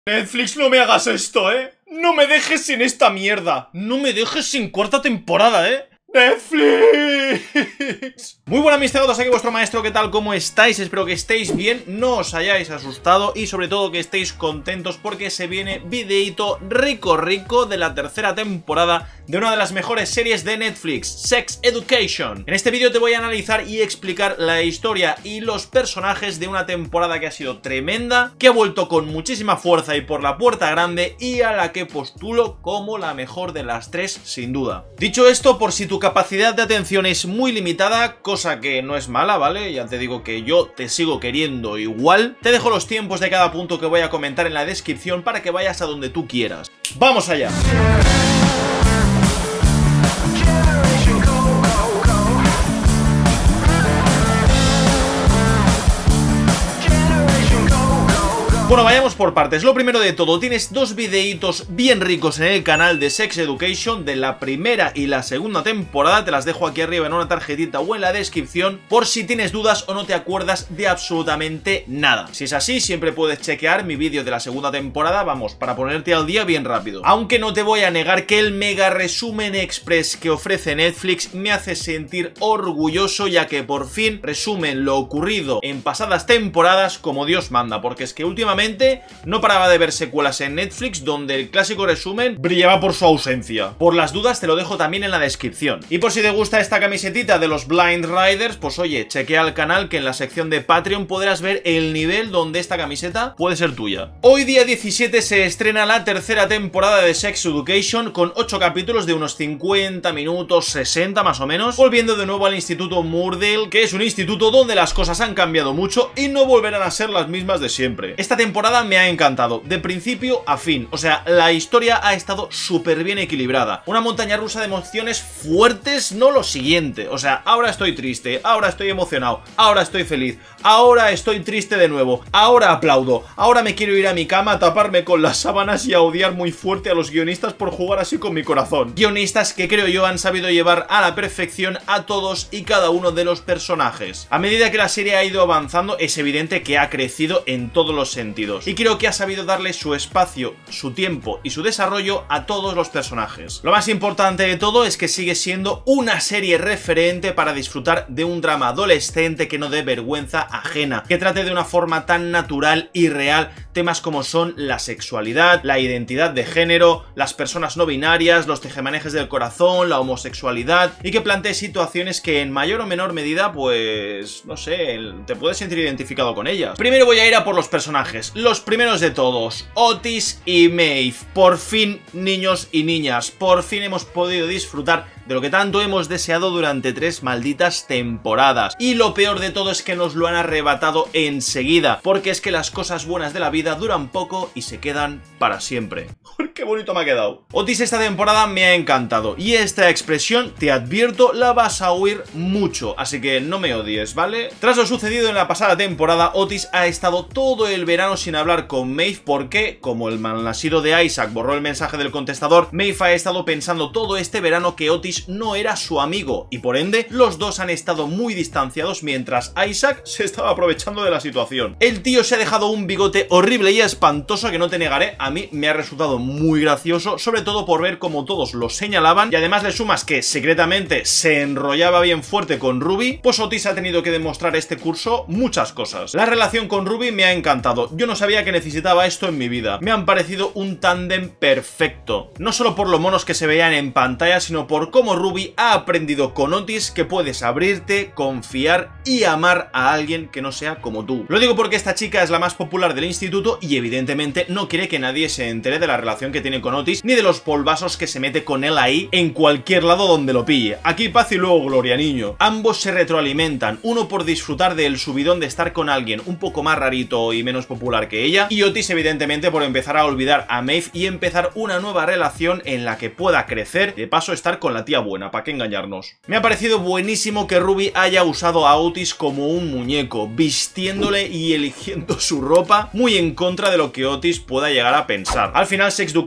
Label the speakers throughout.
Speaker 1: Netflix, no me hagas esto, ¿eh? No me dejes sin esta mierda. No me dejes sin cuarta temporada, ¿eh? ¡Netflix! Muy buenas mis cegotos, aquí vuestro maestro, ¿qué tal? ¿Cómo estáis? Espero que estéis bien, no os hayáis asustado y sobre todo que estéis contentos porque se viene videíto rico de la tercera temporada de una de las mejores series de Netflix, Sex Education. En este vídeo te voy a analizar y explicar la historia y los personajes de una temporada que ha sido tremenda, que ha vuelto con muchísima fuerza y por la puerta grande y a la que postulo como la mejor de las tres sin duda. Dicho esto, por si tu capacidad de atención es muy limitada, cosa que no es mala, ¿vale? Ya te digo que yo te sigo queriendo igual. Te dejo los tiempos de cada punto que voy a comentar en la descripción para que vayas a donde tú quieras. ¡Vamos allá! Bueno, vayamos por partes. Lo primero de todo, tienes dos videitos bien ricos en el canal de Sex Education de la primera y la segunda temporada. Te las dejo aquí arriba en una tarjetita o en la descripción por si tienes dudas o no te acuerdas de absolutamente nada. Si es así, siempre puedes chequear mi vídeo de la segunda temporada, vamos, para ponerte al día bien rápido. Aunque no te voy a negar que el mega resumen express que ofrece Netflix me hace sentir orgulloso, ya que por fin resumen lo ocurrido en pasadas temporadas como Dios manda, porque es que últimamente no paraba de ver secuelas en Netflix donde el clásico resumen brillaba por su ausencia. Por las dudas te lo dejo también en la descripción. Y por si te gusta esta camisetita de los Blind Riders, pues oye, chequea el canal que en la sección de Patreon podrás ver el nivel donde esta camiseta puede ser tuya. Hoy día 17 se estrena la tercera temporada de Sex Education con 8 capítulos de unos 50 minutos, 60 más o menos, volviendo de nuevo al Instituto Moordale, que es un instituto donde las cosas han cambiado mucho y no volverán a ser las mismas de siempre. Esta temporada me ha encantado, de principio a fin, o sea, la historia ha estado súper bien equilibrada, una montaña rusa de emociones fuertes, no lo siguiente, o sea, ahora estoy triste, ahora estoy emocionado, ahora estoy feliz, ahora estoy triste de nuevo, ahora aplaudo, ahora me quiero ir a mi cama a taparme con las sábanas y a odiar muy fuerte a los guionistas por jugar así con mi corazón. Guionistas que creo yo han sabido llevar a la perfección a todos y cada uno de los personajes. A medida que la serie ha ido avanzando, es evidente que ha crecido en todos los sentidos. Y creo que ha sabido darle su espacio, su tiempo y su desarrollo a todos los personajes. Lo más importante de todo es que sigue siendo una serie referente para disfrutar de un drama adolescente que no dé vergüenza ajena, que trate de una forma tan natural y real temas como son la sexualidad, la identidad de género, las personas no binarias, los tejemanejes del corazón, la homosexualidad, y que plantee situaciones que en mayor o menor medida, pues, no sé, te puedes sentir identificado con ellas. Primero voy a ir a por los personajes. Los primeros de todos, Otis y Maeve. Por fin, niños y niñas, por fin hemos podido disfrutar de lo que tanto hemos deseado durante 3 malditas temporadas. Y lo peor de todo es que nos lo han arrebatado enseguida, porque es que las cosas buenas de la vida duran poco y se quedan para siempre. ¡Qué bonito me ha quedado! Otis esta temporada me ha encantado, y esta expresión, te advierto, la vas a oír mucho, así que no me odies, ¿vale? Tras lo sucedido en la pasada temporada, Otis ha estado todo el verano sin hablar con Maeve porque, como el malnacido de Isaac borró el mensaje del contestador, Maeve ha estado pensando todo este verano que Otis no era su amigo, y por ende, los dos han estado muy distanciados mientras Isaac se estaba aprovechando de la situación. El tío se ha dejado un bigote horrible y espantoso que no te negaré, a mí me ha resultado muy gracioso, sobre todo por ver cómo todos lo señalaban, y además le sumas que secretamente se enrollaba bien fuerte con Ruby, pues Otis ha tenido que demostrar este curso muchas cosas. La relación con Ruby me ha encantado, yo no sabía que necesitaba esto en mi vida, me han parecido un tándem perfecto, no solo por lo monos que se veían en pantalla, sino por cómo Ruby ha aprendido con Otis que puedes abrirte, confiar y amar a alguien que no sea como tú. Lo digo porque esta chica es la más popular del instituto y evidentemente no quiere que nadie se entere de la relación que tiene con Otis ni de los polvazos que se mete con él ahí en cualquier lado donde lo pille. Aquí paz y luego gloria, niño. Ambos se retroalimentan, uno por disfrutar del subidón de estar con alguien un poco más rarito y menos popular que ella, y Otis evidentemente por empezar a olvidar a Maeve y empezar una nueva relación en la que pueda crecer, de paso estar con la tía buena, ¿para qué engañarnos? Me ha parecido buenísimo que Ruby haya usado a Otis como un muñeco, vistiéndole y eligiendo su ropa, muy en contra de lo que Otis pueda llegar a pensar. Al final Sex Education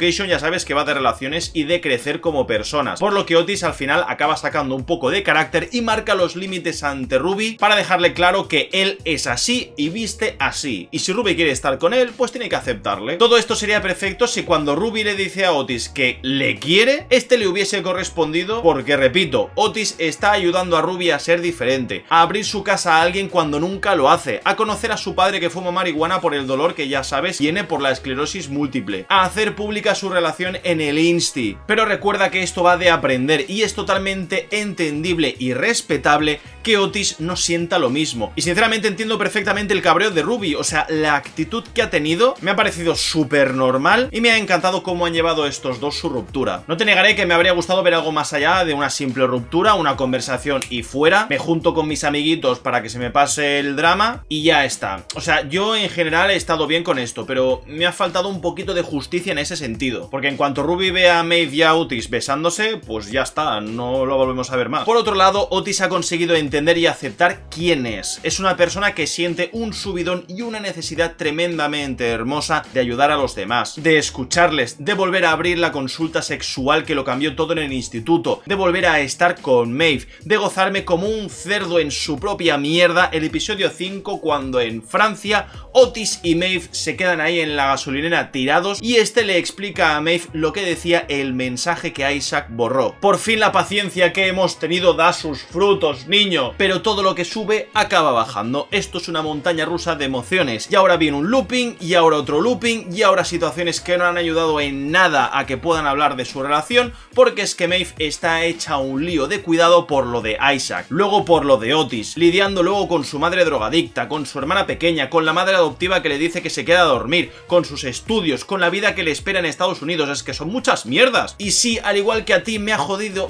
Speaker 1: Education ya sabes que va de relaciones y de crecer como personas, por lo que Otis al final acaba sacando un poco de carácter y marca los límites ante Ruby para dejarle claro que él es así y viste así, y si Ruby quiere estar con él, pues tiene que aceptarle. Todo esto sería perfecto si cuando Ruby le dice a Otis que le quiere, este le hubiese correspondido, porque repito, Otis está ayudando a Ruby a ser diferente, a abrir su casa a alguien cuando nunca lo hace, a conocer a su padre que fuma marihuana por el dolor que ya sabes tiene por la esclerosis múltiple, a hacer pública su relación en el Insti. Pero recuerda que esto va de aprender y es totalmente entendible y respetable que Otis no sienta lo mismo. Y sinceramente entiendo perfectamente el cabreo de Ruby, o sea, la actitud que ha tenido me ha parecido súper normal y me ha encantado cómo han llevado estos dos su ruptura. No te negaré que me habría gustado ver algo más allá de una simple ruptura, una conversación y fuera, me junto con mis amiguitos para que se me pase el drama y ya está. O sea, yo en general he estado bien con esto, pero me ha faltado un poquito de justicia en ese sentido, porque en cuanto Ruby ve a Maeve y a Otis besándose, pues ya está, no lo volvemos a ver más. Por otro lado, Otis ha conseguido entender y aceptar quién es. Es una persona que siente un subidón y una necesidad tremendamente hermosa de ayudar a los demás, de escucharles, de volver a abrir la consulta sexual que lo cambió todo en el instituto, de volver a estar con Maeve, de gozarme como un cerdo en su propia mierda el episodio 5 cuando en Francia Otis y Maeve se quedan ahí en la gasolinera tirados y este le explica a Maeve lo que decía el mensaje que Isaac borró. Por fin la paciencia que hemos tenido da sus frutos, niño, pero todo lo que sube acaba bajando. Esto es una montaña rusa de emociones y ahora viene un looping y ahora otro looping y ahora situaciones que no han ayudado en nada a que puedan hablar de su relación, porque es que Maeve está hecha un lío de cuidado por lo de Isaac, luego por lo de Otis, lidiando luego con su madre drogadicta, con su hermana pequeña, con la madre adoptiva que le dice que se queda a dormir, con sus estudios, con la vida que le espera en Estados Unidos. Es que son muchas mierdas. Y sí, al igual que a ti, me ha jodido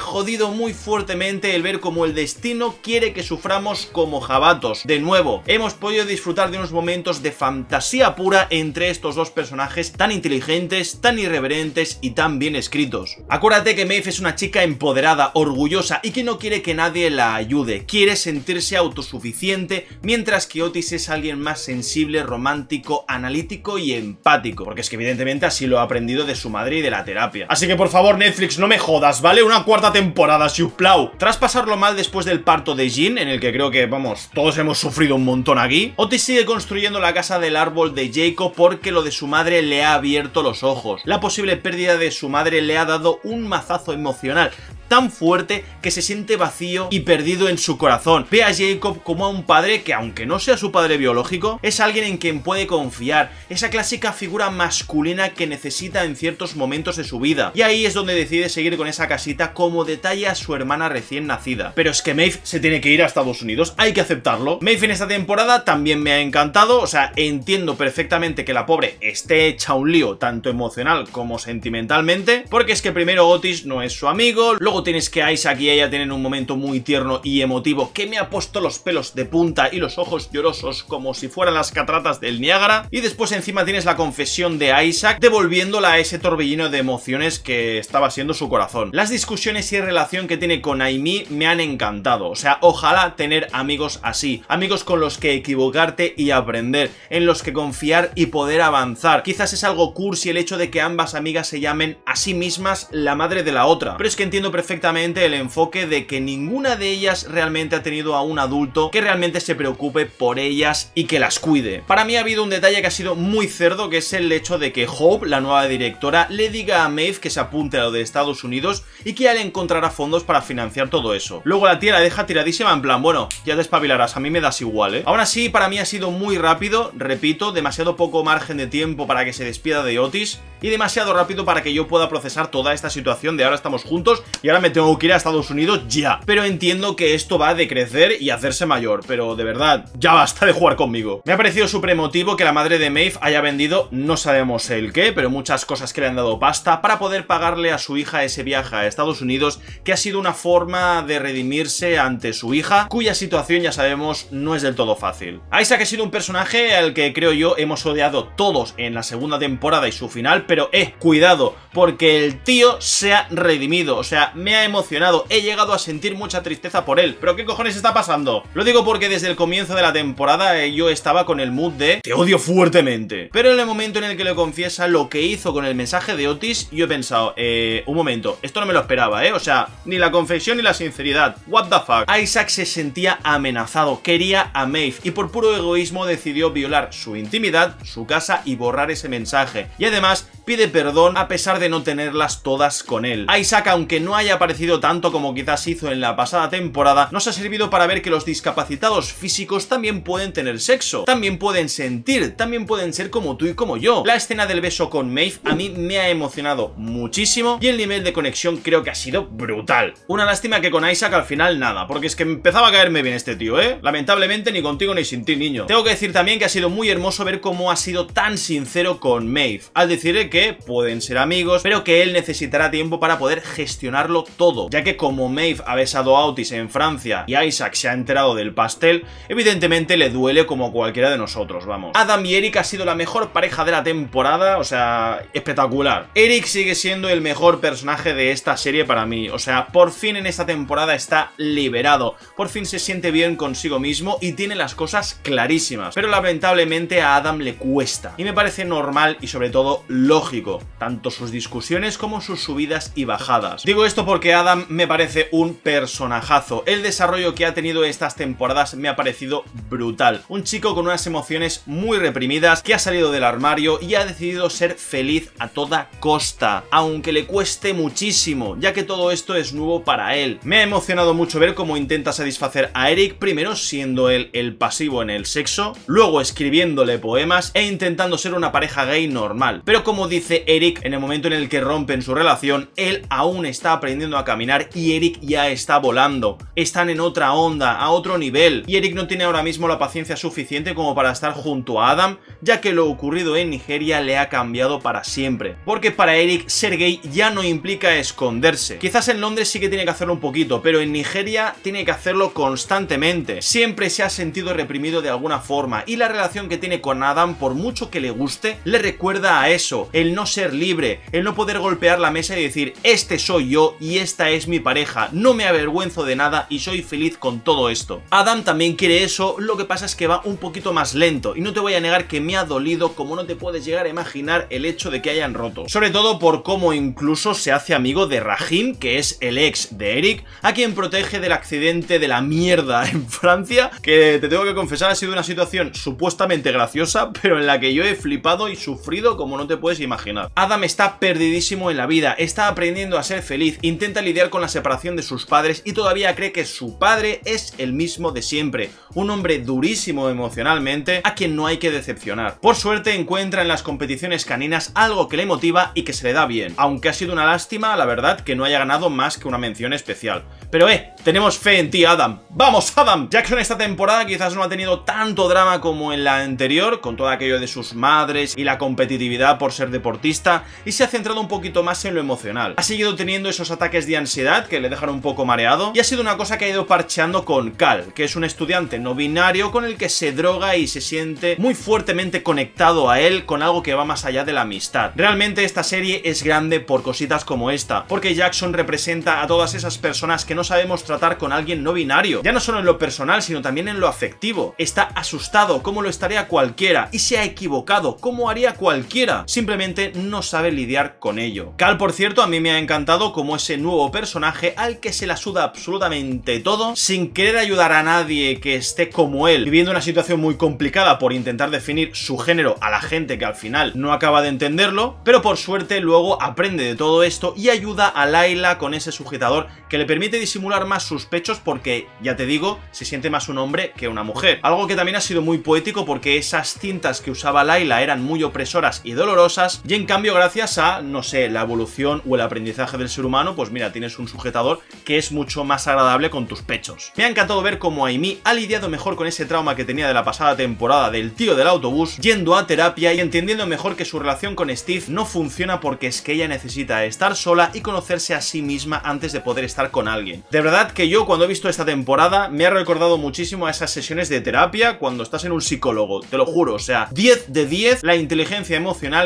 Speaker 1: muy fuertemente el ver cómo el destino quiere que suframos como jabatos. De nuevo, hemos podido disfrutar de unos momentos de fantasía pura entre estos dos personajes tan inteligentes, tan irreverentes y tan bien escritos. Acuérdate que Maeve es una chica empoderada, orgullosa y que no quiere que nadie la ayude, quiere sentirse autosuficiente, mientras que Otis es alguien más sensible, romántico, analítico y empático, porque es que evidentemente así lo ha aprendido de su madre y de la terapia. Así que por favor, Netflix, no me jodas, ¿vale? Una cuarta temporada, siuplau. Tras pasarlo mal después del parto de Jean, en el que creo que, vamos, todos hemos sufrido un montón aquí, Otis sigue construyendo la casa del árbol de Jacob porque lo de su madre le ha abierto los ojos. La posible pérdida de su madre le ha dado un mazazo emocional tan fuerte que se siente vacío y perdido en su corazón. Ve a Jacob como a un padre que, aunque no sea su padre biológico, es alguien en quien puede confiar, esa clásica figura masculina que necesita en ciertos momentos de su vida. Y ahí es donde decide seguir con esa casita como detalle a su hermana recién nacida. Pero es que Maeve se tiene que ir a Estados Unidos, hay que aceptarlo. Maeve en esta temporada también me ha encantado, o sea, entiendo perfectamente que la pobre esté hecha un lío, tanto emocional como sentimentalmente, porque es que primero Otis no es su amigo, luego tienes que Isaac y ella tienen un momento muy tierno y emotivo que me ha puesto los pelos de punta y los ojos llorosos como si fueran las cataratas del Niágara, y después encima tienes la confesión de Isaac devolviéndola a ese torbellino de emociones que estaba siendo su corazón. Las discusiones y relación que tiene con Amy me han encantado, o sea, ojalá tener amigos así, amigos con los que equivocarte y aprender, en los que confiar y poder avanzar. Quizás es algo cursi el hecho de que ambas amigas se llamen a sí mismas la madre de la otra, pero es que entiendo perfectamente el enfoque de que ninguna de ellas realmente ha tenido a un adulto que realmente se preocupe por ellas y que las cuide. Para mí ha habido un detalle que ha sido muy cerdo, que es el hecho de que Hope, la nueva directora, le diga a Maeve que se apunte a lo de Estados Unidos y que ya le encontrará fondos para financiar todo eso. Luego la tía la deja tiradísima en plan, bueno, ya te espabilarás, a mí me das igual, ¿eh? Aún así, para mí ha sido muy rápido, repito, demasiado poco margen de tiempo para que se despida de Otis y demasiado rápido para que yo pueda procesar toda esta situación de ahora estamos juntos y ahora me tengo que ir a Estados Unidos ya. Pero entiendo que esto va de crecer y hacerse mayor, pero de verdad, ya basta de jugar conmigo. Me ha parecido súper emotivo que la madre de Maeve haya vendido, no sabemos el qué, pero muchas cosas que le han dado pasta para poder pagarle a su hija ese viaje a Estados Unidos, que ha sido una forma de redimirse ante su hija, cuya situación ya sabemos no es del todo fácil. Isaac ha sido un personaje al que creo yo hemos odiado todos en la segunda temporada y su final, pero cuidado, porque el tío se ha redimido, o sea, me ha emocionado, he llegado a sentir mucha tristeza por él. ¿Pero qué cojones está pasando? Lo digo porque desde el comienzo de la temporada yo estaba con el mood de te odio fuertemente. Pero en el momento en el que le confiesa lo que hizo con el mensaje de Otis, yo he pensado, un momento, esto no me lo esperaba, o sea, ni la confesión ni la sinceridad, what the fuck. Isaac se sentía amenazado, quería a Maeve y por puro egoísmo decidió violar su intimidad, su casa y borrar ese mensaje. Y además pide perdón a pesar de no tenerlas todas con él. Isaac, aunque no haya aparecido tanto como quizás hizo en la pasada temporada, nos ha servido para ver que los discapacitados físicos también pueden tener sexo, también pueden sentir, también pueden ser como tú y como yo. La escena del beso con Maeve a mí me ha emocionado muchísimo y el nivel de conexión creo que ha sido brutal. Una lástima que con Isaac al final nada, porque es que empezaba a caerme bien este tío, lamentablemente ni contigo ni sin ti, niño. Tengo que decir también que ha sido muy hermoso ver cómo ha sido tan sincero con Maeve, al decirle que pueden ser amigos, pero que él necesitará tiempo para poder gestionarlo todo, ya que como Maeve ha besado a Otis en Francia y Isaac se ha enterado del pastel, evidentemente le duele como cualquiera de nosotros, vamos. Adam y Eric ha sido la mejor pareja de la temporada, o sea, espectacular. Eric sigue siendo el mejor personaje de esta serie para mí, o sea, por fin en esta temporada está liberado, por fin se siente bien consigo mismo y tiene las cosas clarísimas, pero lamentablemente a Adam le cuesta, y me parece normal y sobre todo lógico, tanto sus discusiones como sus subidas y bajadas. Digo esto porque Adam me parece un personajazo, el desarrollo que ha tenido estas temporadas me ha parecido brutal, un chico con unas emociones muy reprimidas, que ha salido del armario y ha decidido ser feliz a toda costa, aunque le cueste muchísimo, ya que todo esto es nuevo para él. Me ha emocionado mucho ver cómo intenta satisfacer a Eric, primero siendo él el pasivo en el sexo, luego escribiéndole poemas e intentando ser una pareja gay normal. Pero como dice Eric, en el momento en el que rompen su relación, él aún está aprendiendo a caminar y Eric ya está volando. Están en otra onda, a otro nivel, y Eric no tiene ahora mismo la paciencia suficiente como para estar junto a Adam, ya que lo ocurrido en Nigeria le ha cambiado para siempre. Porque para Eric ser gay ya no implica esconderse. Quizás en Londres sí que tiene que hacerlo un poquito, pero en Nigeria tiene que hacerlo constantemente. Siempre se ha sentido reprimido de alguna forma y la relación que tiene con Adam, por mucho que le guste, le recuerda a eso, el no ser libre, el no poder golpear la mesa y decir este soy yo y esta es mi pareja, no me avergüenzo de nada y soy feliz con todo esto. Adam también quiere eso, lo que pasa es que va un poquito más lento y no te voy a negar que me ha dolido como no te puedes llegar a imaginar el hecho de que hayan roto, sobre todo por cómo incluso se hace amigo de Rahim, que es el ex de Eric, a quien protege del accidente de la mierda en Francia, que te tengo que confesar ha sido una situación supuestamente graciosa, pero en la que yo he flipado y sufrido como no te puedes imaginar. Adam está perdidísimo en la vida, está aprendiendo a ser feliz, intenta lidiar con la separación de sus padres y todavía cree que su padre es el mismo de siempre, un hombre durísimo emocionalmente a quien no hay que decepcionar. Por suerte encuentra en las competiciones caninas algo que le motiva y que se le da bien, aunque ha sido una lástima, la verdad, que no haya ganado más que una mención especial. Pero tenemos fe en ti, Adam. ¡Vamos, Adam! Jackson esta temporada quizás no ha tenido tanto drama como en la anterior, con todo aquello de sus madres y la competitividad por ser deportista, y se ha centrado un poquito más en lo emocional. Ha seguido teniendo esos ataques de ansiedad que le dejan un poco mareado, y ha sido una cosa que ha ido parcheando con Cal, que es un estudiante no binario con el que se droga y se siente muy fuertemente conectado a él con algo que va más allá de la amistad. Realmente esta serie es grande por cositas como esta, porque Jackson representa a todas esas personas que no sabemos tratar con alguien no binario, ya no solo en lo personal sino también en lo afectivo. Está asustado como lo estaría cualquiera y se ha equivocado como haría cualquiera, simplemente no sabe lidiar con ello. Cal, por cierto, a mí me ha encantado como ese nuevo personaje al que se la suda absolutamente todo, sin querer ayudar a nadie que esté como él, viviendo una situación muy complicada por intentar definir su género a la gente que al final no acaba de entenderlo, pero por suerte luego aprende de todo esto y ayuda a Layla con ese sujetador que le permite disimular más sus pechos porque, ya te digo, se siente más un hombre que una mujer. Algo que también ha sido muy poético porque esas cintas que usaba Layla eran muy opresoras y dolorosas y en cambio gracias a, no sé, la evolución o el aprendizaje del ser humano, pues mira, tienes un sujetador que es mucho más agradable con tus pechos. Me ha encantado ver cómo Amy ha lidiado mejor con ese trauma que tenía de la pasada temporada del tío del autobús, yendo a terapia y entendiendo mejor que su relación con Steve no funciona porque es que ella necesita estar sola y conocerse a sí misma antes de poder estar con alguien. De verdad que yo cuando he visto esta temporada me ha recordado muchísimo a esas sesiones de terapia cuando estás en un psicólogo, te lo juro, o sea, 10 de 10 la inteligencia emocional que nos transmite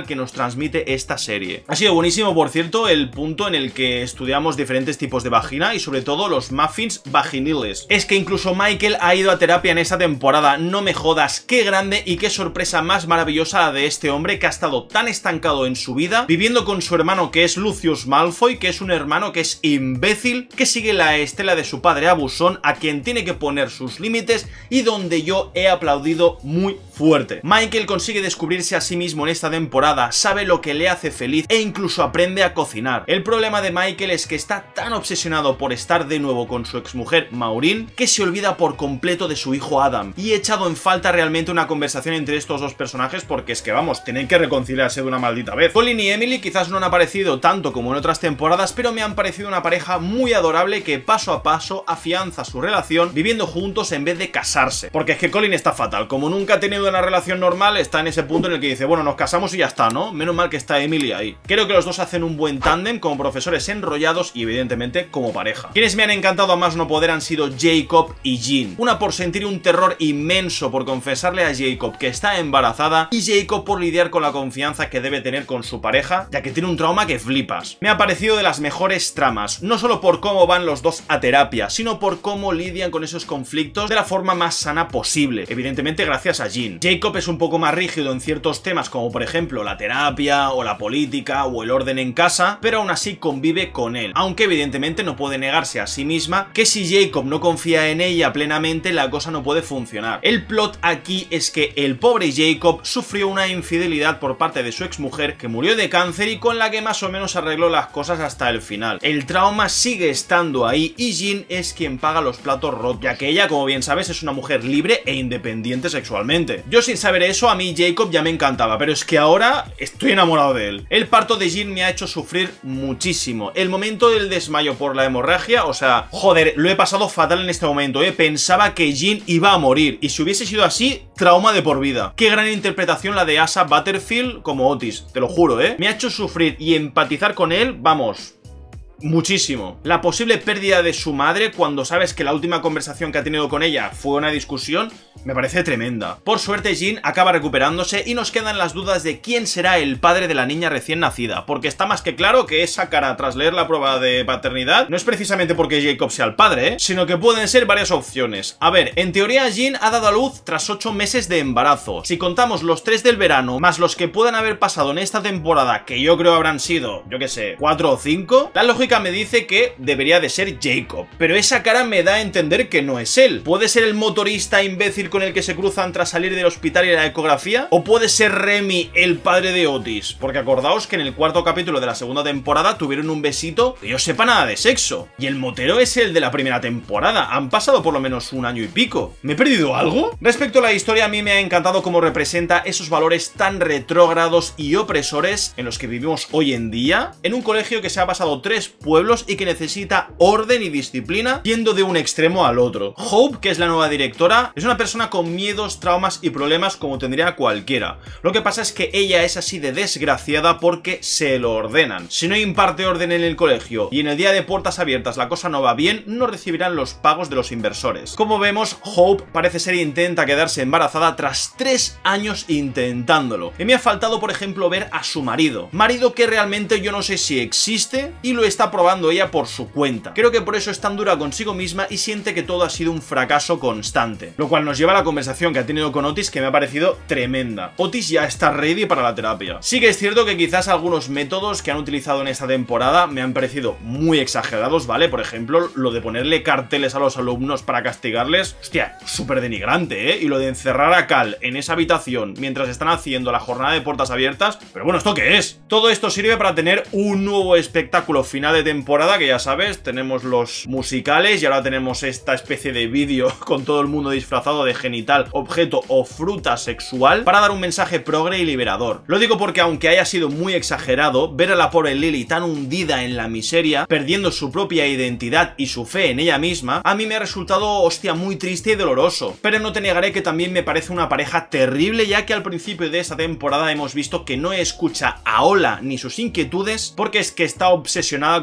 Speaker 1: transmite esta serie. Ha sido buenísimo, por cierto, el punto en el que estudiamos diferentes tipos de vagina y sobre todo los muffins vaginiles. Es que incluso Michael ha ido a terapia en esta temporada, no me jodas, qué grande y qué sorpresa más maravillosa la de este hombre que ha estado tan estancado en su vida, viviendo con su hermano que es Lucius Malfoy, que es un hermano que es imbécil, que sigue la estela de su padre abusón, a quien tiene que poner sus límites y donde yo he aplaudido muy fuerte. Michael consigue descubrirse a sí mismo en esta temporada, sabe lo que le hace feliz e incluso aprende a cocinar. El problema de Michael es que está tan obsesionado por estar de nuevo con su exmujer Maureen que se olvida por completo de su hijo Adam, y he echado en falta realmente una conversación entre estos dos personajes porque es que vamos, tienen que reconciliarse de una maldita vez. Colin y Emily quizás no han aparecido tanto como en otras temporadas, pero me han parecido una pareja muy adorable que paso a paso afianza su relación viviendo juntos en vez de casarse, porque es que Colin está fatal, como nunca ha tenido una relación normal, está en ese punto en el que dice, bueno, nos casamos y ya está, ¿no? Menos mal que está Emily ahí. Creo que los dos hacen un buen tándem como profesores enrollados y evidentemente como pareja. Quienes me han encantado a más no poder han sido Jacob y Jean, una por sentir un terror inmenso por confesarle a Jacob que está embarazada y Jacob por lidiar con la confianza que debe tener con su pareja, ya que tiene un trauma que flipas. Me ha parecido de las mejores tramas, no solo por cómo van los dos a terapia, sino por cómo lidian con esos conflictos de la forma más sana posible, evidentemente gracias a Jean. Jacob es un poco más rígido en ciertos temas como por ejemplo la terapia o la política o el orden en casa, pero aún así convive con él, aunque evidentemente no puede negarse a sí misma que si Jacob no confía en ella plenamente la cosa no puede funcionar. El plot aquí es que el pobre Jacob sufrió una infidelidad por parte de su exmujer que murió de cáncer y con la que más o menos arregló las cosas hasta el final. El trauma sigue estando ahí y Jean es quien paga los platos rotos, ya que ella, como bien sabes, es una mujer libre e independiente sexualmente. Yo sin saber eso, a mí Jacob ya me encantaba, pero es que ahora estoy enamorado de él. El parto de Jean me ha hecho sufrir muchísimo. El momento del desmayo por la hemorragia, o sea, joder, lo he pasado fatal en este momento, pensaba que Jean iba a morir y si hubiese sido así, trauma de por vida. Qué gran interpretación la de Asa Butterfield como Otis, te lo juro, me ha hecho sufrir y empatizar con él, vamos, muchísimo. La posible pérdida de su madre cuando sabes que la última conversación que ha tenido con ella fue una discusión, me parece tremenda. Por suerte Jean acaba recuperándose y nos quedan las dudas de quién será el padre de la niña recién nacida, porque está más que claro que esa cara tras leer la prueba de paternidad no es precisamente porque Jacob sea el padre, sino que pueden ser varias opciones. A ver, en teoría Jean ha dado a luz tras 8 meses de embarazo. Si contamos los 3 del verano más los que puedan haber pasado en esta temporada, que yo creo habrán sido, yo qué sé, 4 o 5, la lógica me dice que debería de ser Jacob, pero esa cara me da a entender que no es él. ¿Puede ser el motorista imbécil con el que se cruzan tras salir del hospital y la ecografía? ¿O puede ser Remy, el padre de Otis? Porque acordaos que en el 4º capítulo de la segunda temporada tuvieron un besito que yo sepa nada de sexo. Y el motero es el de la primera temporada. Han pasado por lo menos 1 año y pico. ¿Me he perdido algo? Respecto a la historia, a mí me ha encantado cómo representa esos valores tan retrógrados y opresores en los que vivimos hoy en día, en un colegio que se ha pasado 3 pueblos y que necesita orden y disciplina yendo de un extremo al otro. Hope, que es la nueva directora, es una persona con miedos, traumas y problemas como tendría cualquiera. Lo que pasa es que ella es así de desgraciada porque se lo ordenan. Si no imparte orden en el colegio y en el día de puertas abiertas la cosa no va bien, no recibirán los pagos de los inversores. Como vemos, Hope parece ser intenta quedarse embarazada tras 3 años intentándolo. Y me ha faltado, por ejemplo, ver a su marido que realmente yo no sé si existe y lo está probando ella por su cuenta. Creo que por eso es tan dura consigo misma y siente que todo ha sido un fracaso constante. Lo cual nos lleva a la conversación que ha tenido con Otis, que me ha parecido tremenda. Otis ya está ready para la terapia. Sí que es cierto que quizás algunos métodos que han utilizado en esta temporada me han parecido muy exagerados, ¿vale? Por ejemplo, lo de ponerle carteles a los alumnos para castigarles, hostia, súper denigrante, Y lo de encerrar a Cal en esa habitación mientras están haciendo la jornada de puertas abiertas, pero bueno, ¿esto qué es? Todo esto sirve para tener un nuevo espectáculo final de temporada, que ya sabes, tenemos los musicales y ahora tenemos esta especie de vídeo con todo el mundo disfrazado de genital, objeto o fruta sexual para dar un mensaje progre y liberador. Lo digo porque aunque haya sido muy exagerado, ver a la pobre Lily tan hundida en la miseria, perdiendo su propia identidad y su fe en ella misma, a mí me ha resultado, hostia, muy triste y doloroso. Pero no te negaré que también me parece una pareja terrible, ya que al principio de esta temporada hemos visto que no escucha a Ola ni sus inquietudes porque es que está obsesionada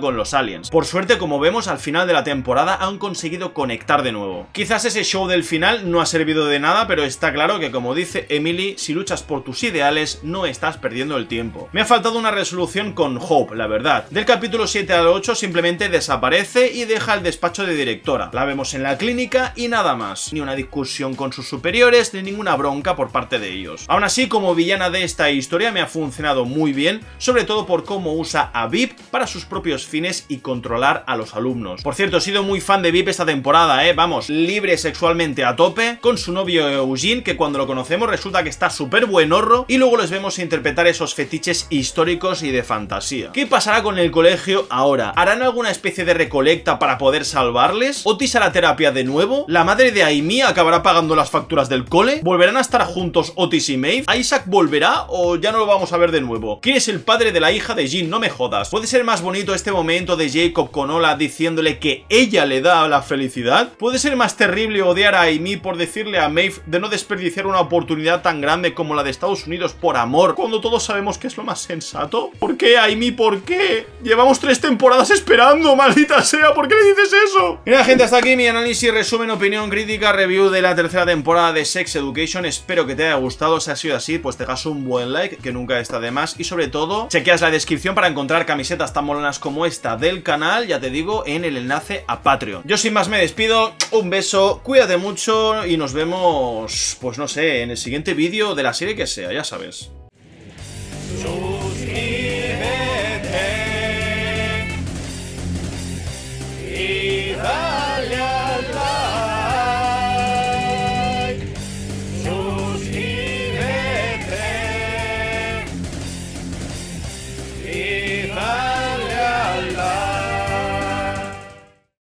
Speaker 1: con los aliens. Por suerte, como vemos, al final de la temporada han conseguido conectar de nuevo. Quizás ese show del final no ha servido de nada, pero está claro que, como dice Emily, si luchas por tus ideales, no estás perdiendo el tiempo. Me ha faltado una resolución con Hope, la verdad. Del capítulo 7 al 8 simplemente desaparece y deja el despacho de directora. La vemos en la clínica y nada más. Ni una discusión con sus superiores, ni ninguna bronca por parte de ellos. Aún así, como villana de esta historia me ha funcionado muy bien, sobre todo por cómo usa a VIP para sus propios fines y controlar a los alumnos. Por cierto, he sido muy fan de VIP esta temporada, vamos, libre sexualmente a tope, con su novio Eugene, que cuando lo conocemos resulta que está súper buenorro, y luego les vemos interpretar esos fetiches históricos y de fantasía. ¿Qué pasará con el colegio ahora? ¿Harán alguna especie de recolecta para poder salvarles? ¿Otis hará terapia de nuevo? ¿La madre de Amy acabará pagando las facturas del cole? ¿Volverán a estar juntos Otis y Maeve? ¿Isaac volverá o ya no lo vamos a ver de nuevo? ¿Quién es el padre de la hija de Jean? No me jodas. ¿Puede ser más bonito este momento de Jacob con Ola diciéndole que ella le da la felicidad? ¿Puede ser más terrible odiar a Amy por decirle a Maeve de no desperdiciar una oportunidad tan grande como la de Estados Unidos por amor, cuando todos sabemos que es lo más sensato? ¿Por qué, Amy? ¿Por qué? Llevamos 3 temporadas esperando, maldita sea, ¿por qué le dices eso? Mira, gente, hasta aquí mi análisis, resumen, opinión, crítica, review de la tercera temporada de Sex Education. Espero que te haya gustado. Si ha sido así, pues te dejas un buen like, que nunca está de más, y sobre todo, chequeas la descripción para encontrar camisetas tan molonas como esta del canal, ya te digo, en el enlace a Patreon. Yo sin más me despido, un beso, cuídate mucho y nos vemos, pues no sé, en el siguiente vídeo de la serie que sea, ya sabes.